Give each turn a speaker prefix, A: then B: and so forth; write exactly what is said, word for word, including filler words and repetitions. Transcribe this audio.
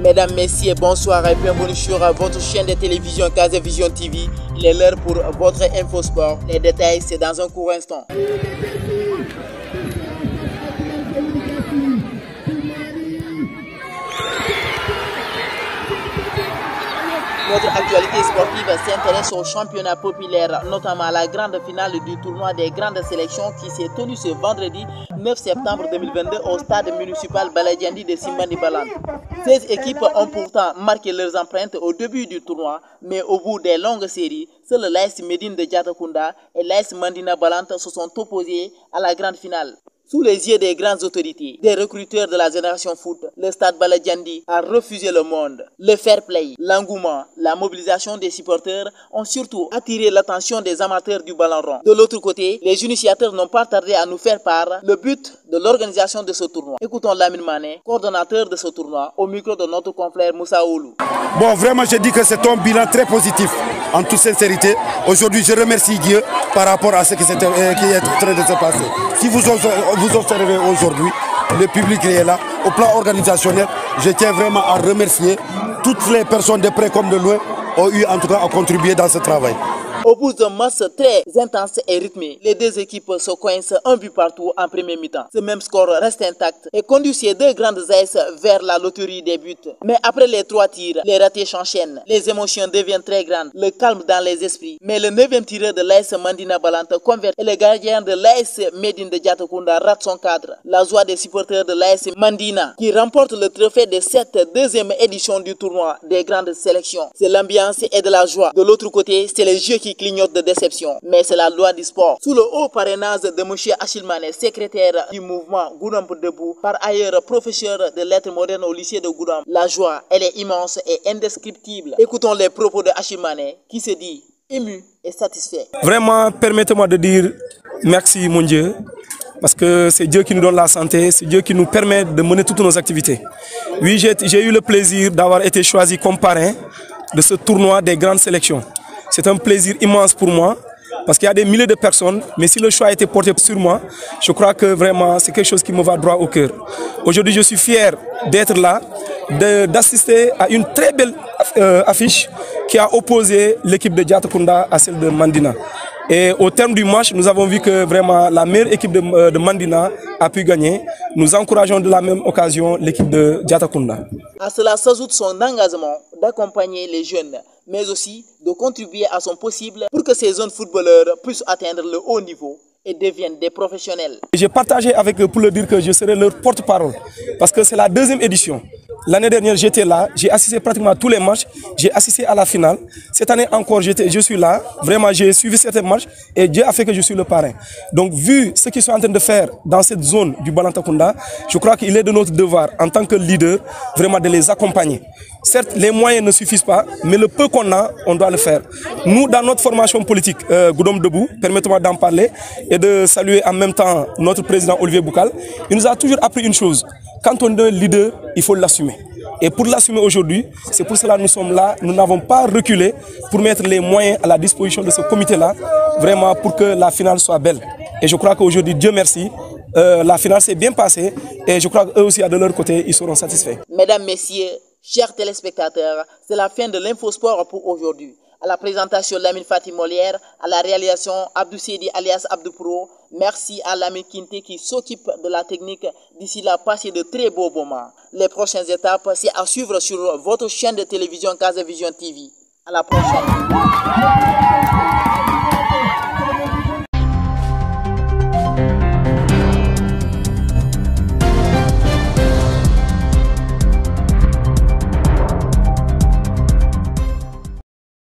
A: Mesdames, Messieurs, bonsoir et bienvenue sur votre chaîne de télévision Casavision T V. Il est l'heure pour votre infosport. Les détails, c'est dans un court instant. Notre actualité sportive s'intéresse au championnat populaire, notamment à la grande finale du tournoi des grandes sélections qui s'est tenue ce vendredi neuf septembre deux mille vingt-deux au stade municipal Baladjandi de Simbandi Balante. seize équipes ont pourtant marqué leurs empreintes au début du tournoi, mais au bout des longues séries, seuls l'A S Médine de Diatakunda et l'A S Mandina Balante se sont opposés à la grande finale. Sous les yeux des grandes autorités, des recruteurs de la génération foot, le stade Baladjandi a refusé le monde. Le fair play, l'engouement, la mobilisation des supporters ont surtout attiré l'attention des amateurs du ballon rond. De l'autre côté, les initiateurs n'ont pas tardé à nous faire part le but de l'organisation de ce tournoi. Écoutons Lamine Mané, coordonnateur de ce tournoi, au micro de notre confrère Moussa Oulou.
B: Bon, vraiment, je dis que c'est un bilan très positif, en toute sincérité. Aujourd'hui, je remercie Dieu par rapport à ce qui, euh, qui est en train de se passer. Si vous vous observez aujourd'hui, le public est là. Au plan organisationnel, je tiens vraiment à remercier toutes les personnes de près comme de loin ont eu en tout cas à contribuer dans ce travail.
A: Au bout d'un match très intense et rythmé, les deux équipes se coincent un but partout en premier mi-temps. Ce même score reste intact et conduit ces deux grandes A S vers la loterie des buts. Mais après les trois tirs, les ratés s'enchaînent. Les émotions deviennent très grandes, le calme dans les esprits. Mais le neuvième tireur de l'A S Mandina Balante convert et le gardien de l'A S Médine de Diatakunda rate son cadre. La joie des supporters de l'A S Mandina qui remporte le trophée de cette deuxième édition du tournoi des grandes sélections. C'est l'ambiance et de la joie. De l'autre côté, c'est les jeux qui clignote de déception, mais c'est la loi du sport. Sous le haut parrainage de M. Achille Mané, secrétaire du mouvement Goudam Debout, par ailleurs professeur de lettres modernes au lycée de Goudam, la joie, elle est immense et indescriptible. Écoutons les propos de Achille Mané qui se dit ému et satisfait.
C: Vraiment, permettez-moi de dire merci mon Dieu, parce que c'est Dieu qui nous donne la santé, c'est Dieu qui nous permet de mener toutes nos activités. Oui, j'ai eu le plaisir d'avoir été choisi comme parrain de ce tournoi des grandes sélections. C'est un plaisir immense pour moi, parce qu'il y a des milliers de personnes, mais si le choix a été porté sur moi, je crois que vraiment c'est quelque chose qui me va droit au cœur. Aujourd'hui, je suis fier d'être là, d'assister à une très belle euh, affiche qui a opposé l'équipe de Diatakunda à celle de Mandina. Et au terme du match, nous avons vu que vraiment la meilleure équipe de, euh, de Mandina a pu gagner. Nous encourageons de la même occasion l'équipe de Diatakunda.
A: À cela s'ajoute son engagement d'accompagner les jeunes, mais aussi de contribuer à son possible pour que ces jeunes footballeurs puissent atteindre le haut niveau et deviennent des professionnels.
C: J'ai partagé avec eux pour leur dire que je serai leur porte-parole, parce que c'est la deuxième édition. L'année dernière, j'étais là, j'ai assisté pratiquement à tous les matchs, j'ai assisté à la finale. Cette année encore, je suis là, vraiment j'ai suivi certains matchs et Dieu a fait que je suis le parrain. Donc vu ce qu'ils sont en train de faire dans cette zone du Balantakunda, je crois qu'il est de notre devoir en tant que leader vraiment de les accompagner. Certes, les moyens ne suffisent pas, mais le peu qu'on a, on doit le faire. Nous, dans notre formation politique, euh, Goudam Debout, permettez-moi d'en parler et de saluer en même temps notre président Olivier Boukal. Il nous a toujours appris une chose. Quand on est leader, il faut l'assumer. Et pour l'assumer aujourd'hui, c'est pour cela que nous sommes là. Nous n'avons pas reculé pour mettre les moyens à la disposition de ce comité-là, vraiment pour que la finale soit belle. Et je crois qu'aujourd'hui, Dieu merci, euh, la finale s'est bien passée et je crois qu'eux aussi, de leur côté, ils seront satisfaits.
A: Mesdames, Messieurs, chers téléspectateurs, c'est la fin de l'infosport pour aujourd'hui. À la présentation, Lamine Fatih Molière, à la réalisation, Abdou Sedi alias Abdou Pro. Merci à Lamine Kinte qui s'occupe de la technique. D'ici là, passez de très beaux moments. Les prochaines étapes, c'est à suivre sur votre chaîne de télévision Casavision T V. À la prochaine.